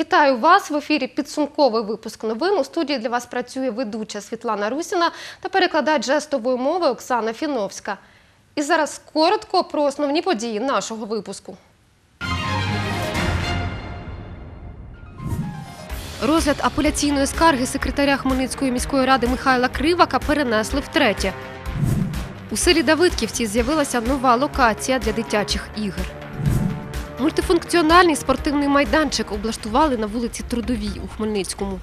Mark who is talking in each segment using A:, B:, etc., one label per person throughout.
A: Вітаю вас! В ефірі підсумковий випуск новин. У студії для вас працює ведуча Світлана Русіна та перекладач жестової мови Оксана Фіновська. І зараз коротко про основні події нашого випуску. Розгляд апеляційної скарги секретаря Хмельницької міської ради Михайла Кривака перенесли втретє. У селі Давидківці з'явилася нова локація для дитячих ігор. Мультифункціональний спортивний майданчик облаштували на вулиці Трудовій у Хмельницькому.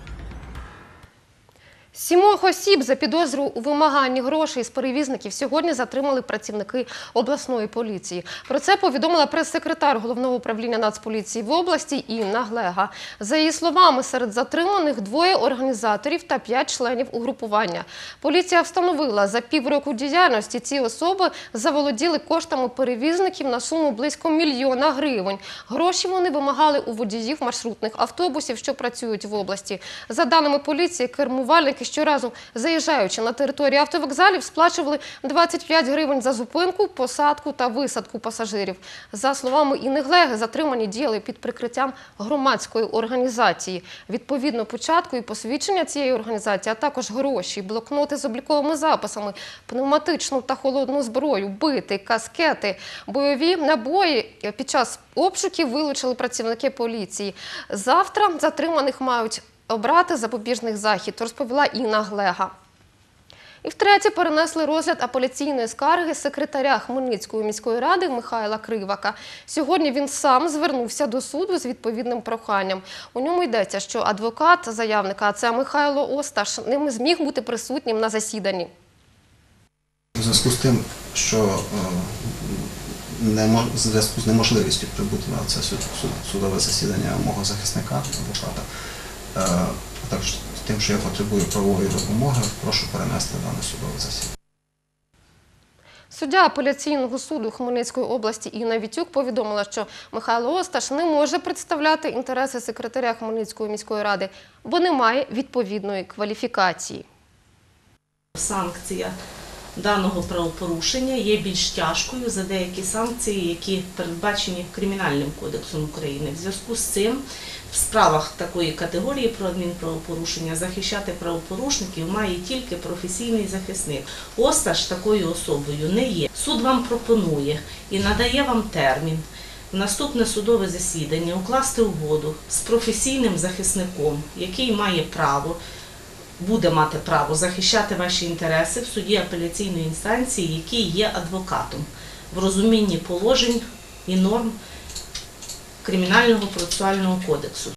A: 7 осіб за підозру у вимаганні грошей з перевізників сьогодні затримали працівники обласної поліції. Про це повідомила прес-секретар Головного управління Нацполіції в області Інна Глега. За її словами, серед затриманих 2 організаторів та 5 членів угрупування. Поліція встановила, за півроку діяльності ці особи заволоділи коштами перевізників на суму близько 1 мільйона гривень. Гроші вони вимагали у водіїв маршрутних автобусів, що працюють в області. За даними поліції, кермувальники щоразу, заїжджаючи на територію автовокзалів, сплачували 25 гривень за зупинку, посадку та висадку пасажирів. За словами Інни Глеги, затримані діяли під прикриттям громадської організації. Відповідно, початку і посвідчення цієї організації, а також гроші, блокноти з обліковими записами, пневматичну та холодну зброю, бити, каскети, бойові набої під час обшуків вилучили працівники поліції. Завтра затриманих мають обрати запобіжний захід, розповіла Інна Глега. І втретє перенесли розгляд апеляційної скарги секретаря Хмельницької міської ради Михайла Кривака. Сьогодні він сам звернувся до суду з відповідним проханням. У ньому йдеться, що адвокат заявника, а це Михайло Осташ, не зміг бути присутнім на засіданні.
B: У зв'язку з тим, що в зв'язку з неможливістю прибути на це судове засідання мого захисника, адвоката, а також з тим, що я потребую правової допомоги, прошу перенести дане судове засідання.
A: Суддя апеляційного суду Хмельницької області Інна Вітюк повідомила, що Михайло Осташ не може представляти інтереси секретаря Хмельницької міської ради, бо не має відповідної кваліфікації.
C: Санкція даного правопорушення є більш тяжкою за деякі санкції, які передбачені Кримінальним кодексом України. В зв'язку з цим в справах такої категорії про адмінправопорушення захищати правопорушників має тільки професійний захисник. Осташ такою особою не є. Суд вам пропонує і надає вам термін в наступне судове засідання укласти угоду з професійним захисником, який має право, буде мати право захищати ваші інтереси в суді апеляційної інстанції, який є адвокатом в розумінні положень і норм Кримінального процесуального кодексу.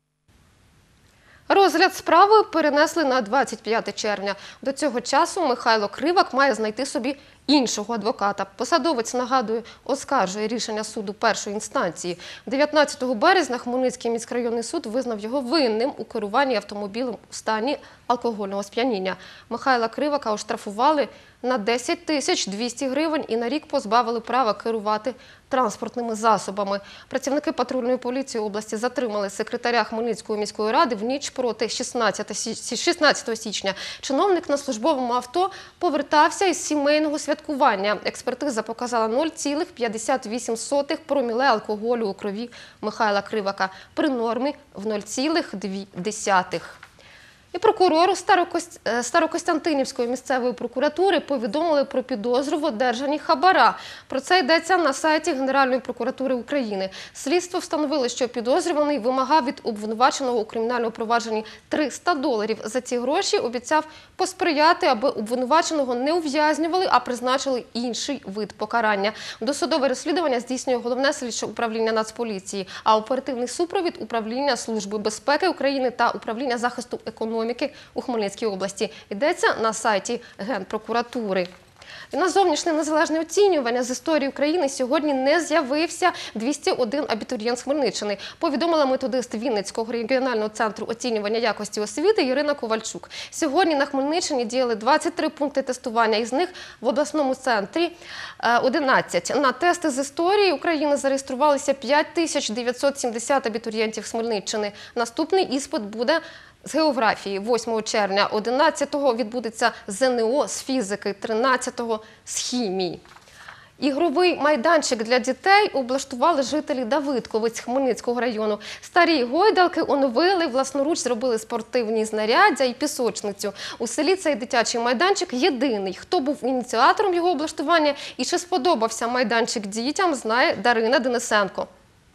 A: Розгляд справи перенесли на 25 червня. До цього часу Михайло Кривак має знайти собі іншого адвоката. Посадовець, нагадую, оскаржує рішення суду першої інстанції. 19 березня Хмельницький міськрайонний суд визнав його винним у керуванні автомобілем у стані алкогольного сп'яніння. Михайла Кривака оштрафували на 10 200 гривень і на рік позбавили права керувати транспортними засобами. Працівники патрульної поліції області затримали секретаря Хмельницької міської ради в ніч проти 16 січня. Чиновник на службовому авто повертався із сімейного святкування. Експертиза показала 0,58 проміле алкоголю у крові Михайла Кривака при нормі в 0,2. І прокурору Старокостянтинівської місцевої прокуратури повідомили про підозру в одержанні хабара. Про це йдеться на сайті Генеральної прокуратури України. Слідство встановило, що підозрюваний вимагав від обвинуваченого у кримінальному провадженні $300. За ці гроші обіцяв посприяти, аби обвинуваченого не ув'язнювали, а призначили інший вид покарання. Досудове розслідування здійснює Головне слідче управління Нацполіції, а оперативний супровід – Управління Служби безпеки України та Управління захисту економіки у Хмельницькій області. Йдеться на сайті Генпрокуратури. І на зовнішнє незалежне оцінювання з історії України сьогодні не з'явився 201 абітурієнт з Хмельниччини, повідомила методист Вінницького регіонального центру оцінювання якості освіти Ірина Ковальчук. Сьогодні на Хмельниччині діяли 23 пункти тестування, із них в обласному центрі 11. На тести з історії України зареєструвалися 5970 абітурієнтів з Хмельниччини. Наступний іспит буде з географії 8 червня, 11-го відбудеться ЗНО з фізики, 13-го з хімії. Ігровий майданчик для дітей облаштували жителі Давидковиць Хмельницького району. Старі гойдалки оновили, власноруч зробили спортивні знаряддя і пісочницю. У селі цей дитячий майданчик єдиний. Хто був ініціатором його облаштування і чи сподобався майданчик дітям, знає Дарина Денисенко.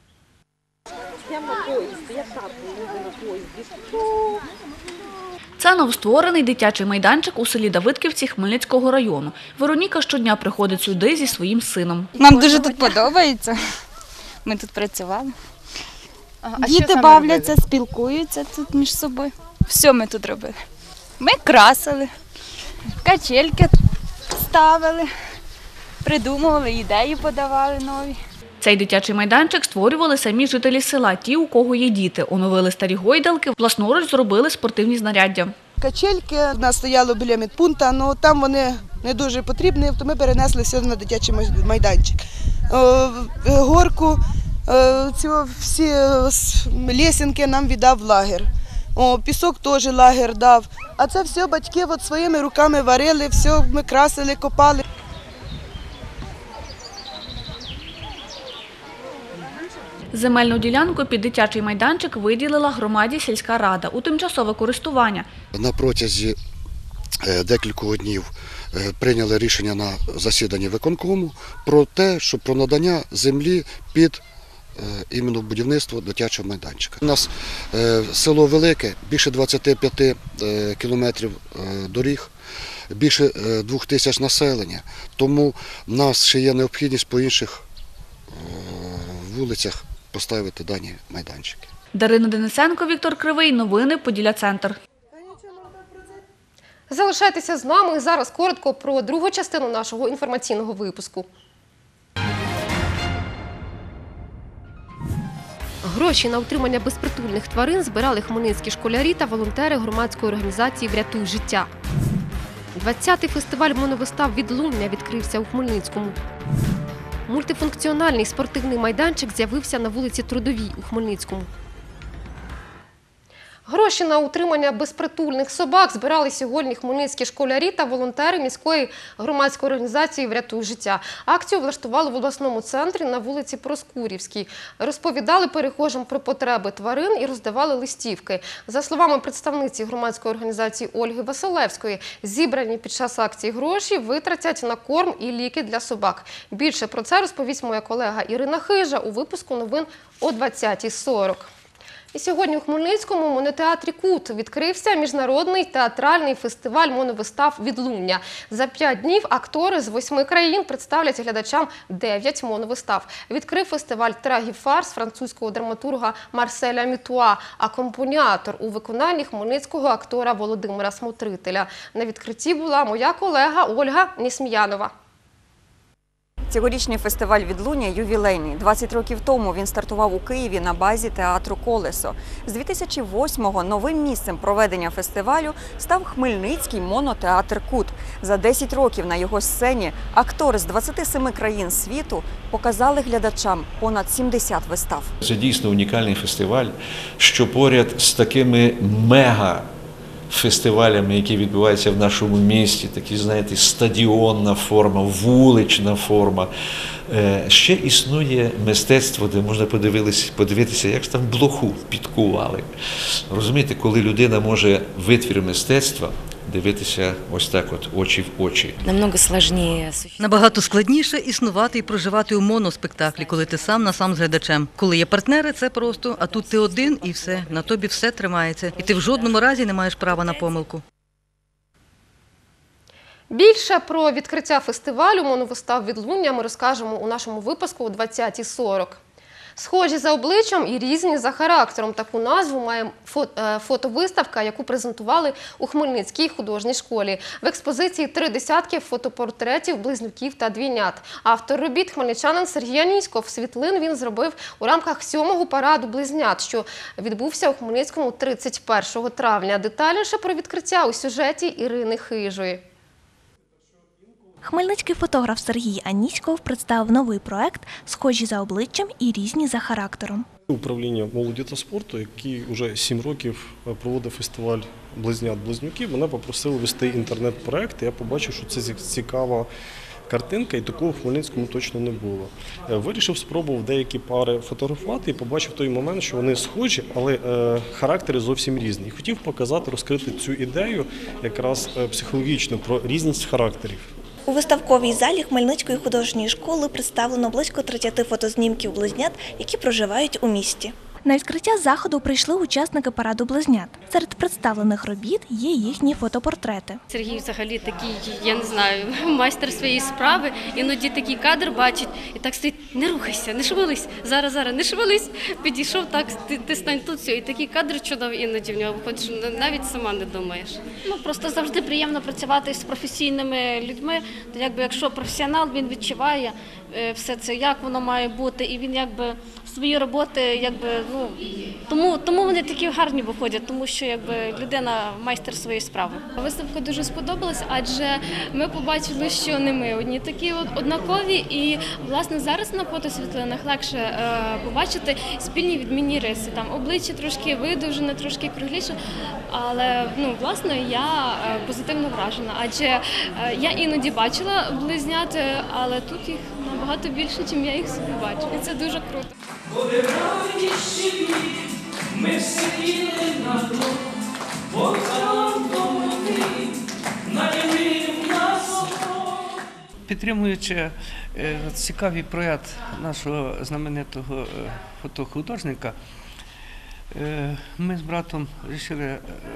D: Це новостворений дитячий майданчик у селі Давидківці Хмельницького району. Вероніка щодня приходить сюди зі своїм сином.
E: Нам дуже тут подобається. Ми тут працювали. Діти бавляться, спілкуються тут між собою. Все ми тут робили. Ми красили, качельки ставили, придумували, ідеї подавали нові.
D: Цей дитячий майданчик створювали самі жителі села, ті, у кого є діти. Оновили старі гойдалки, власноруч зробили спортивні знаряддя.
F: Качельки у нас стояли біля медпункту, але там вони не дуже потрібні, то ми перенесли все на дитячий майданчик. Горку, всі лесенки нам віддав лагер. Пісок теж лагер дав. А це все батьки своїми руками варили, все ми красили, копали.
D: Земельну ділянку під дитячий майданчик виділила громаді сільська рада у тимчасове користування.
G: На протязі декількох днів прийняли рішення на засіданні виконкому про те, що про надання землі під іменно будівництво дитячого майданчика. У нас село велике, більше 25 кілометрів доріг, більше 2000 населення, тому в нас ще є необхідність по інших вулицях поставити дані майданчики.
D: Дарина Денисенко, Віктор Кривий. Новини Поділля-Центр.
A: Залишайтеся з нами. Зараз коротко про другу частину нашого інформаційного випуску. Гроші на утримання безпритульних тварин збирали хмельницькі школярі та волонтери громадської організації «Врятуй життя». 20-й фестиваль моновистав «Відлуння» відкрився у Хмельницькому. Мультифункціональний спортивний майданчик з'явився на вулиці Трудовій у Хмельницькому. Гроші на утримання безпритульних собак збирали сьогодні хмельницькі школярі та волонтери міської громадської організації «Врятуй життя». Акцію влаштували в обласному центрі на вулиці Проскурівській. Розповідали перехожим про потреби тварин і роздавали листівки. За словами представниці громадської організації Ольги Василевської, зібрані під час акції гроші витратять на корм і ліки для собак. Більше про це розповість моя колега Ірина Хижа у випуску новин о 20:40. І сьогодні у Хмельницькому монотеатрі «Кут» відкрився міжнародний театральний фестиваль моновистав «Відлуння». За 5 днів актори з 8 країн представлять глядачам 9 моновистав. Відкрив фестиваль трагіфарс французького драматурга Марселя Мітуа, акомпаніатор у виконанні хмельницького актора Володимира Смотрителя. На відкритті була моя колега Ольга Несміянова.
H: Цьогорічний фестиваль «Відлуння» ювілейний. 20 років тому він стартував у Києві на базі театру «Колесо». З 2008-го новим місцем проведення фестивалю став Хмельницький монотеатр «Кут». За 10 років на його сцені актори з 27 країн світу показали глядачам понад 70 вистав.
I: Це дійсно унікальний фестиваль, що поряд з такими мега-фестивалями, які відбуваються в нашому місті, такі, знаєте, стадіонна форма, вулична форма. Ще існує мистецтво, де можна подивитися, як там блоху підкували. Розумієте, коли людина може витвір мистецтва дивитися ось так от, очі в очі.
J: Набагато складніше існувати і проживати у моноспектаклі, коли ти сам на сам з глядачем. Коли є партнери, це просто, а тут ти один і все, на тобі все тримається. І ти в жодному разі не маєш права на помилку.
A: Більше про відкриття фестивалю моновистав «Відлуння» ми розкажемо у нашому випуску о 20:40. Схожі за обличчям і різні за характером. Таку назву має фотовиставка, яку презентували у Хмельницькій художній школі. В експозиції 3 десятки фотопортретів близнюків та двійнят. Автор робіт – хмельничанин Сергій Аніськов. Світлин він зробив у рамках 7-го параду близнят, що відбувся у Хмельницькому 31 травня. Детальніше про відкриття у сюжеті Ірини Хижої.
K: Хмельницький фотограф Сергій Аніськов представив новий проект «Схожі за обличчям і різні за характером».
L: Управління молоді та спорту, який вже 7 років проводив фестиваль «Близнят-близнюків», мене попросили вести інтернет-проект. Я побачив, що це цікава картинка, і такого в Хмельницькому точно не було. Вирішив, спробував деякі пари фотографувати і побачив в той момент, що вони схожі, але характери зовсім різні. І хотів показати, розкрити цю ідею якраз психологічно про різність характерів.
K: У виставковій залі Хмельницької художньої школи представлено близько 30 фотознімків близнят, які проживають у місті. На відкриття заходу прийшли учасники параду близнят. Серед представлених робіт є їхні фотопортрети.
M: Сергій взагалі такий, я не знаю, майстер своєї справи. Іноді такий кадр бачить і так стоїть: не рухайся, не шевелись, зараз, не шевелись. Підійшов так, ти стань тут, все. І такий кадр чудовий іноді в нього виходить, що навіть сама не думаєш. Просто завжди приємно працювати з професійними людьми. Якщо професіонал, він відчуває все це, як воно має бути, і він свої роботи, тому вони такі гарні виходять, тому що людина майстер своєї справи.
N: Виставка дуже сподобалась, адже ми побачили, що не ми одні такі однакові, і власне зараз на фотосвітлинах легше побачити спільні відмінні риси. Там обличчя трошки видовжене, трошки кругліше, але власне я позитивно вражена, адже я іноді бачила близнят, але тут їх набагато більше, ніж я їх собі бачу. І це дуже круто. Ми всі на дно, бо
O: підтримуючи цікавий проєкт нашого знаменитого фотохудожника, ми з братом вирішили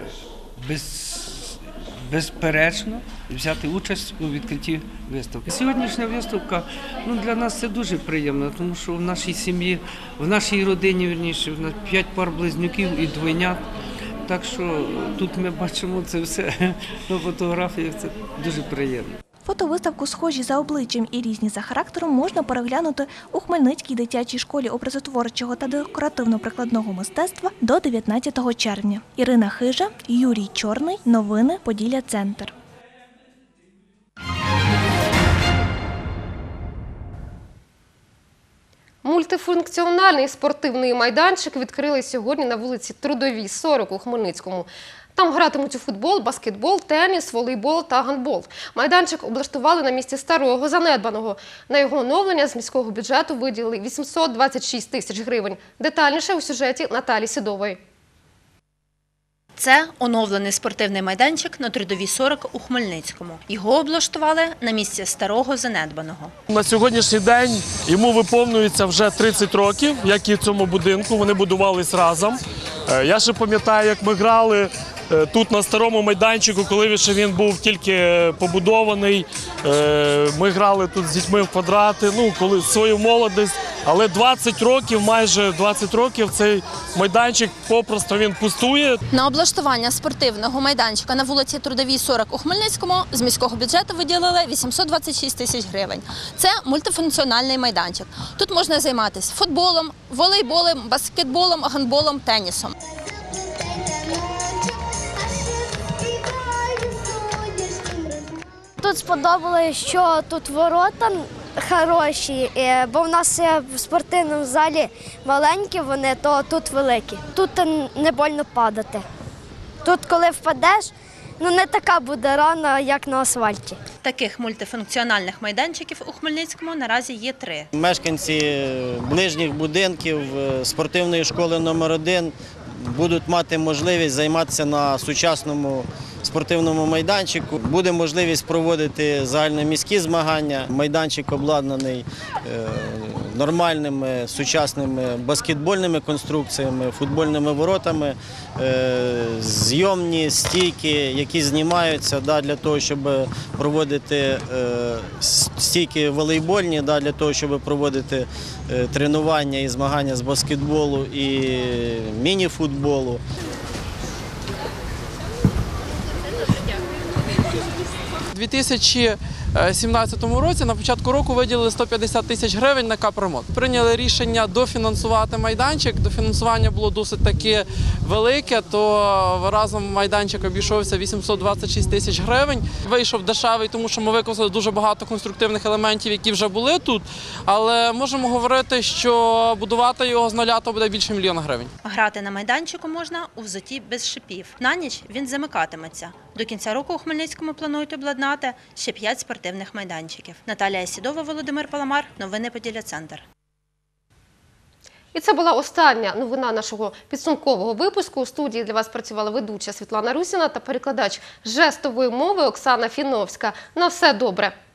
O: безперечно взяти участь у відкритті виставки. Сьогоднішня виставка для нас це дуже приємно, тому що в нашій сім'ї, в нашій родині, вірніше, в нас 5 пар близнюків і двойнят. Так що тут ми бачимо це все на фотографіях, це дуже приємно.
K: Фотовиставку «Схожі за обличчям і різні за характером» можна переглянути у Хмельницькій дитячій школі образотворчого та декоративно-прикладного мистецтва до 19 червня. Ірина Хижа, Юрій Чорний. Новини Поділля Центр.
A: Мультифункціональний спортивний майданчик відкрили сьогодні на вулиці Трудовій, 40 у Хмельницькому. Там гратимуть у футбол, баскетбол, теніс, волейбол та гандбол. Майданчик облаштували на місці старого, занедбаного. На його оновлення з міського бюджету виділили 826 тисяч гривень. Детальніше у сюжеті Наталі Сідової.
P: Це оновлений спортивний майданчик на Трудовій 40 у Хмельницькому. Його облаштували на місці старого, занедбаного.
Q: На сьогоднішній день йому виповнюється вже 30 років, як і цьому будинку. Вони будувались разом. Я ще пам'ятаю, як ми грали тут на старому майданчику, коли він був тільки побудований. Ми грали тут з дітьми в квадрати, коли свою молодість. Але 20 років, майже 20 років цей майданчик попросту він пустує.
P: На облаштування спортивного майданчика на вулиці Трудовій 40 у Хмельницькому з міського бюджету виділили 826 тисяч гривень. Це мультифункціональний майданчик. Тут можна займатися футболом, волейболом, баскетболом, гандболом, тенісом.
R: Тут сподобалось, що тут ворота хороші, бо в нас в спортивному залі маленькі вони, то тут великі. Тут не больно падати. Тут, коли впадеш, не така буде рана, як на асфальті.
P: Таких мультифункціональних майданчиків у Хмельницькому наразі є 3.
S: Мешканці ближніх будинків спортивної школи номер 1 будуть мати можливість займатися на сучасному спортивному майданчику. Буде можливість проводити загальноміські змагання. Майданчик обладнаний нормальними сучасними баскетбольними конструкціями, футбольними воротами, зйомні стійки, які знімаються для того, щоб проводити стійки волейбольні, для того, щоб проводити тренування і змагання з баскетболу і міні-футболу.
T: У 2017 році на початку року виділили 150 тисяч гривень на капремонт. Прийняли рішення дофінансувати майданчик. Дофінансування було досить таки велике, то разом майданчик обійшовся 826 тисяч гривень. Вийшов дешевий, тому що ми використали дуже багато конструктивних елементів, які вже були тут. Але можемо говорити, що будувати його з нуля то буде більше 1 мільйона гривень.
P: Грати на майданчику можна у взутті без шипів. На ніч він замикатиметься. До кінця року у Хмельницькому планують обладнати ще 5 спортивних
U: спортивних майданчиків. Наталія Сідова, Володимир Паламар. Новини Поділля Центр.
A: І це була остання новина нашого підсумкового випуску. У студії для вас працювала ведуча Світлана Русіна та перекладач жестової мови Оксана Фіновська. На все добре!